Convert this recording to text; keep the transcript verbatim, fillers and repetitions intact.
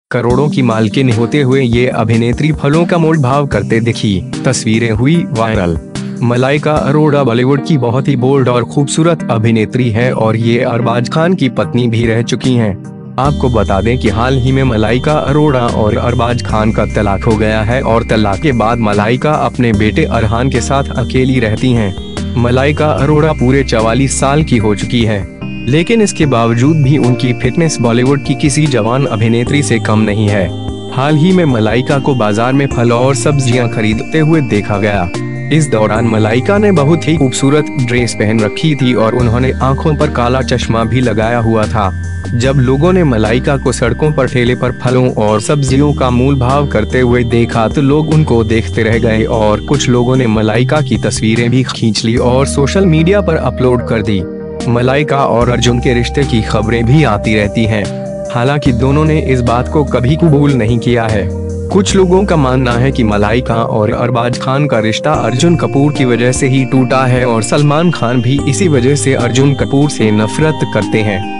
करोड़ों की मालकिन होते हुए ये अभिनेत्री फलों का मोल भाव करते दिखी। तस्वीरें हुई वायरल। मलाइका अरोड़ा बॉलीवुड की बहुत ही बोल्ड और खूबसूरत अभिनेत्री है और ये अरबाज खान की पत्नी भी रह चुकी हैं। आपको बता दें कि हाल ही में मलाइका अरोड़ा और अरबाज खान का तलाक हो गया है और तलाक के बाद मलाइका अपने बेटे अरहान के साथ अकेली रहती हैं। मलाइका अरोड़ा पूरे चवालीस साल की हो चुकी है, लेकिन इसके बावजूद भी उनकी फिटनेस बॉलीवुड की किसी जवान अभिनेत्री से कम नहीं है। हाल ही में मलाइका को बाजार में फल और सब्जियां खरीदते हुए देखा गया। इस दौरान मलाइका ने बहुत ही खूबसूरत ड्रेस पहन रखी थी और उन्होंने आंखों पर काला चश्मा भी लगाया हुआ था। जब लोगों ने मलाइका को सड़कों पर ठेले पर फलों और सब्जियों का मूल भाव करते हुए देखा तो लोग उनको देखते रह गए और कुछ लोगों ने मलाइका की तस्वीरें भी खींच ली और सोशल मीडिया पर अपलोड कर दी। मलाइका और अर्जुन के रिश्ते की खबरें भी आती रहती हैं। हालांकि दोनों ने इस बात को कभी कबूल नहीं किया है। कुछ लोगों का मानना है कि मलाइका और अरबाज खान का रिश्ता अर्जुन कपूर की वजह से ही टूटा है और सलमान खान भी इसी वजह से अर्जुन कपूर से नफरत करते हैं।